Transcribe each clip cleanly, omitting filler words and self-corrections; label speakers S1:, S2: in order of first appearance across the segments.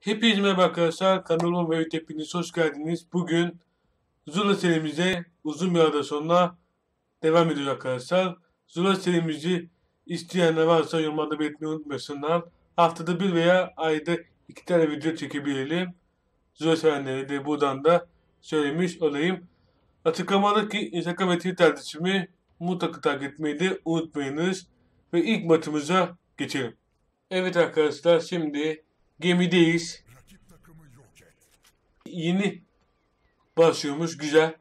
S1: Hepinize merhaba arkadaşlar. Kanalıma ve hepiniz hoş geldiniz. Bugün Zula serimize uzun bir ara sonra devam ediyoruz arkadaşlar. Zula serimizi isteyenler varsa yorumlarda belirtmeyi unutmasınlar. Haftada bir veya ayda 2 tane video çekebilelim. Zula sevenlere de buradan da söylemiş olayım. Açıklamadaki Instagram ve Twitter adresimi mutlaka takip etmeyi de unutmayınız. Ve ilk maçımıza geçelim. Evet arkadaşlar, şimdi gemideyiz. Yeni başlıyormuş, güzel.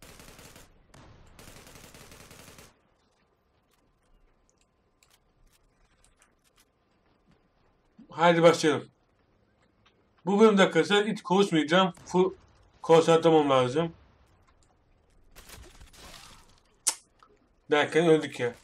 S1: Haydi başlayalım. Bu bölümde arkadaşlar hiç konuşmayacağım. Full konsantrem lazım. Derken öldük ya.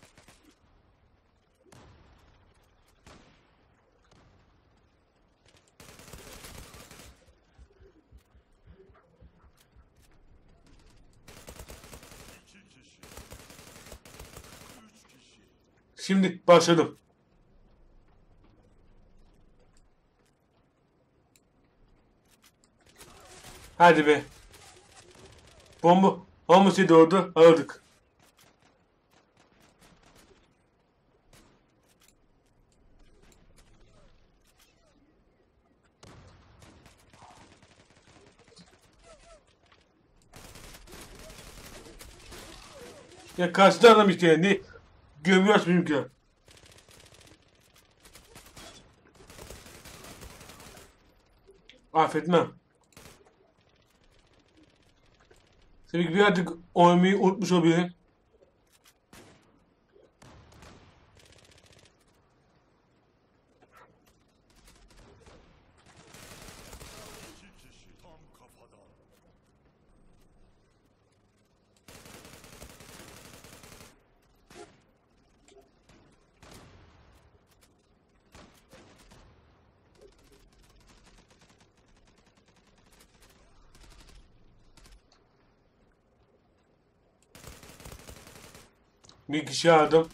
S1: Şimdi başladım. Hadi be. Bomba olmasaydı orada alırdık. Ya karşıda adam işte yani. Ne? Gömüyor açmayayım ki. Affetmem. Tabii ki birazcık oynamayı unutmuş olabilirim. Bir kişi aldım.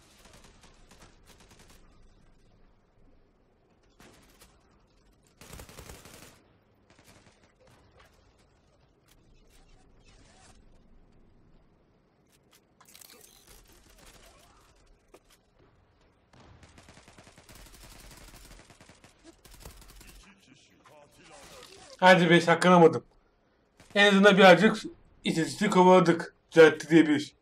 S1: Hadi be, saklanamadım. En azından birazcık istatistiği kovaladık. Düzeltti diye bir.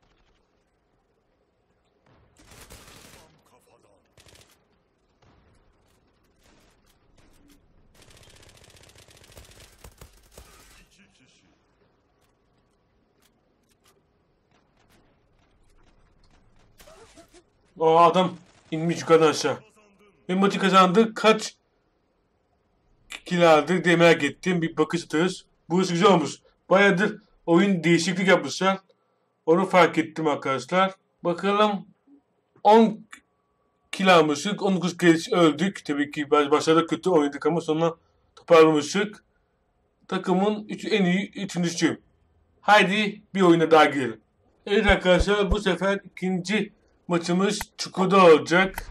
S1: O adam inmiş yukarıdan aşağı. Ve maçı kazandı. Kaç kill aldı diye merak ettim. Bir bakış atarız. Burası güzel olmuş. Bayağıdır oyun değişiklik yapmışlar. Onu fark ettim arkadaşlar. Bakalım, 10 kill almıştık. 19 kez öldük. Tabii ki başlarda kötü oynadık ama sonra toparlamıştık. Takımın en iyi üçüncüsü. Haydi bir oyuna daha girelim. Evet arkadaşlar, bu sefer ikinci maçımız Çukur'da olacak.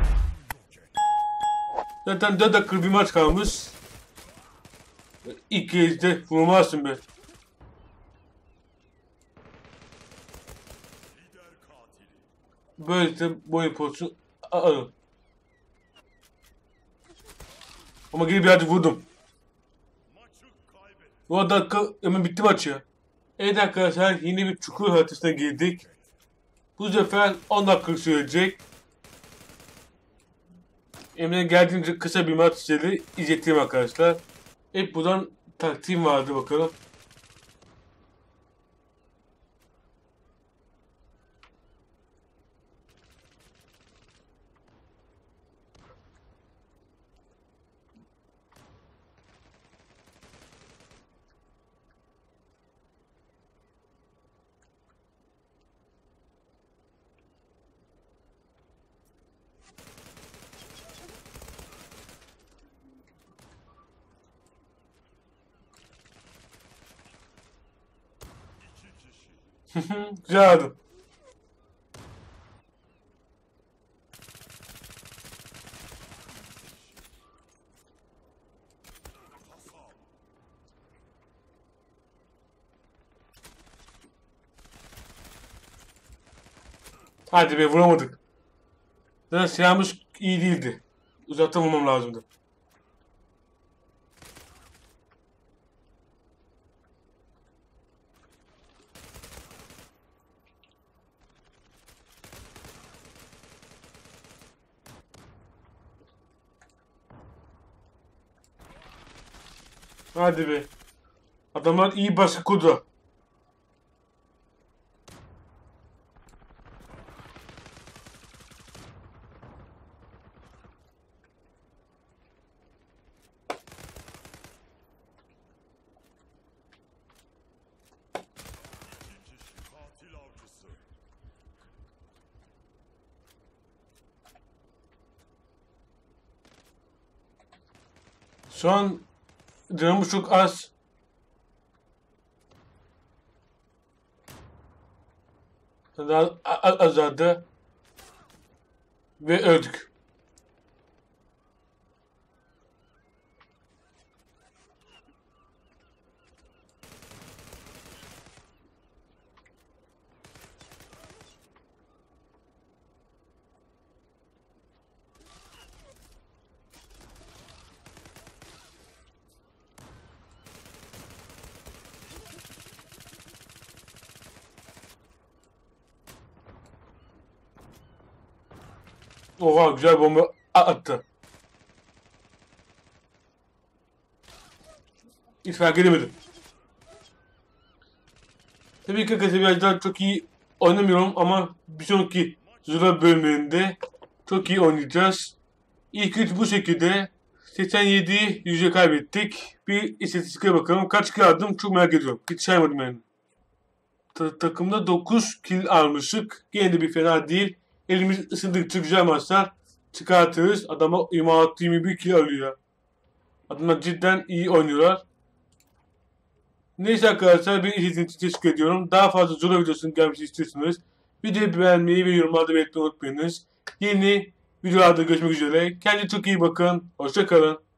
S1: Zaten 4 dakika bir maç kalmış. İlk kez de vurmazsın be. Böylece boyun pozisyonu alın. Ama geri birazcık vurdum. Bu dakika hemen bitti maç ya. Evet arkadaşlar, yeni bir çukur haritasına girdik. Bu sefer 10 dakika sürecek. Elimden geldiğince kısa bir maç size izleteyim arkadaşlar. Hep buradan taktiğim vardı, bakalım. Güzel adım. Hadi be, vuramadık. Zaten silahımız iyi değildi. Uzaktan vurmam lazımdı. Hadi be. Adamlar iyi baskı kurdu. Şu an canımız çok az. Daha azaldı. Ve öldük. Oha, güzel bomba attı. Hiç fark edemedim. Tabii ki arkadaşlar biraz daha çok iyi oynamıyorum ama bir sonraki Zula bölümünde çok iyi oynayacağız. İlk üç bu şekilde 87 yüzde kaybettik. Bir istatistiklere bakalım. Kaç kill aldım çok merak ediyorum. Hiç saymadım yani. Takımda 9 kill almışık. Yine de bir fena değil. Elimiz ısındıkça güzel maçlar çıkartırız. Adama 26-21 kill alıyor. Adamlar cidden iyi oynuyorlar. Neyse arkadaşlar, bir izlediğiniz için teşekkür ediyorum. Daha fazla Zula videosunun gelmesini istiyorsanız videoyu beğenmeyi ve yorumlarda belirtmeyi unutmayınız. Yeni videolarda görüşmek üzere. Kendinize çok iyi bakın. Hoşça kalın.